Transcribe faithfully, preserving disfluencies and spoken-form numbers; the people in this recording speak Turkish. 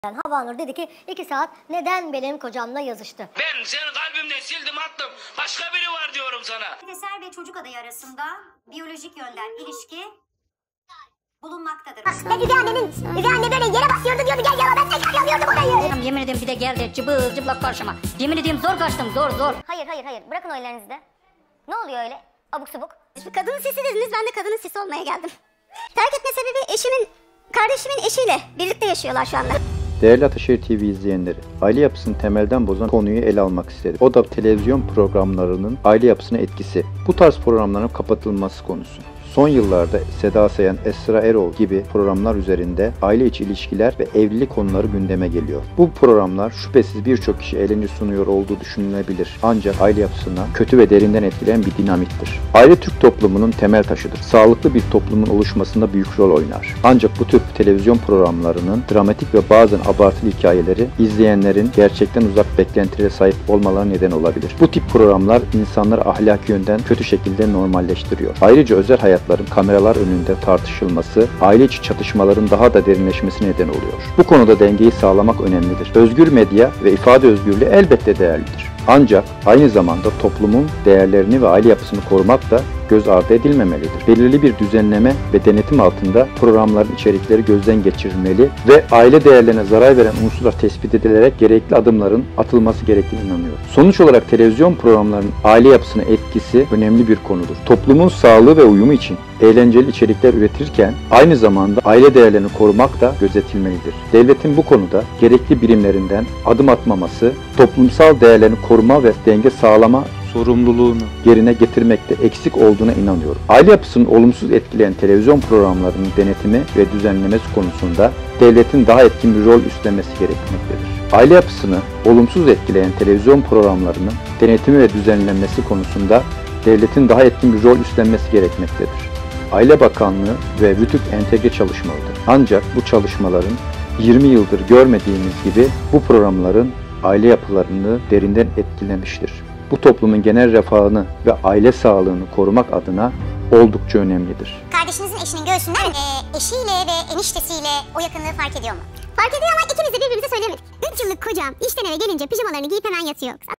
Havanur dedi ki iki saat neden benim kocamla yazıştı? Ben seni kalbimden sildim attım. Başka biri var diyorum sana. Eser ve çocuk adayı arasında biyolojik yönden ilişki bulunmaktadır. Ve Üvey annenin, Üvey anne böyle yere basıyordu diyordu gel yala ben de yalamıyordum orayı. Yemin ediyorum bir de geldi cıbıl cıblak karşıma. Yemin ediyorum zor kaçtım zor zor. Hayır hayır hayır bırakın o ellerinizi de. Ne oluyor öyle abuk subuk? Kadının sesi dediniz, ben de kadının sesi olmaya geldim. Terk etme sebebi eşimin, kardeşimin eşiyle birlikte yaşıyorlar şu anda. Değerli Ataşehir T V izleyenleri, aile yapısını temelden bozan konuyu ele almak istedim. O da televizyon programlarının aile yapısına etkisi. Bu tarz programların kapatılması konusu. Son yıllarda Seda Sayan, Esra Erol gibi programlar üzerinde aile içi ilişkiler ve evlilik konuları gündeme geliyor. Bu programlar şüphesiz birçok kişi eğlence sunuyor olduğu düşünülebilir. Ancak aile yapısına kötü ve derinden etkileyen bir dinamiktir. Aile Türk toplumunun temel taşıdır. Sağlıklı bir toplumun oluşmasında büyük rol oynar. Ancak bu tür televizyon programlarının dramatik ve bazen abartılı hikayeleri izleyenlerin gerçekten uzak beklentilere sahip olmalarına neden olabilir. Bu tip programlar insanları ahlaki yönden kötü şekilde normalleştiriyor. Ayrıca özel hayat kameralar önünde tartışılması, aile içi çatışmaların daha da derinleşmesine neden oluyor. Bu konuda dengeyi sağlamak önemlidir. Özgür medya ve ifade özgürlüğü elbette değerlidir. Ancak aynı zamanda toplumun değerlerini ve aile yapısını korumak da göz ardı edilmemelidir. Belirli bir düzenleme ve denetim altında programların içerikleri gözden geçirilmeli ve aile değerlerine zarar veren unsurlar tespit edilerek gerekli adımların atılması gerektiğine inanıyorum. Sonuç olarak televizyon programlarının aile yapısına etkisi önemli bir konudur. Toplumun sağlığı ve uyumu için eğlenceli içerikler üretirken aynı zamanda aile değerlerini korumak da gözetilmelidir. Devletin bu konuda gerekli birimlerinden adım atmaması, toplumsal değerlerini koruma ve denge sağlama sorumluluğunu yerine getirmekte eksik olduğuna inanıyorum. Aile yapısını olumsuz etkileyen televizyon programlarının denetimi ve düzenlemesi konusunda devletin daha etkin bir rol üstlenmesi gerekmektedir. Aile yapısını olumsuz etkileyen televizyon programlarının denetimi ve düzenlenmesi konusunda devletin daha etkin bir rol üstlenmesi gerekmektedir. Aile Bakanlığı ve Rütük entegre çalışmalıdır. Ancak bu çalışmaların yirmi yıldır görmediğimiz gibi bu programların aile yapılarını derinden etkilemiştir. Bu toplumun genel refahını ve aile sağlığını korumak adına oldukça önemlidir. Kardeşinizin eşinin göğsünden e, eşiyle ve eniştesiyle o yakınlığı fark ediyor mu? Fark ediyor ama ikimiz de birbirimize söylemedik. üç yıllık kocam işten eve gelince pijamalarını giyip hemen yatıyor.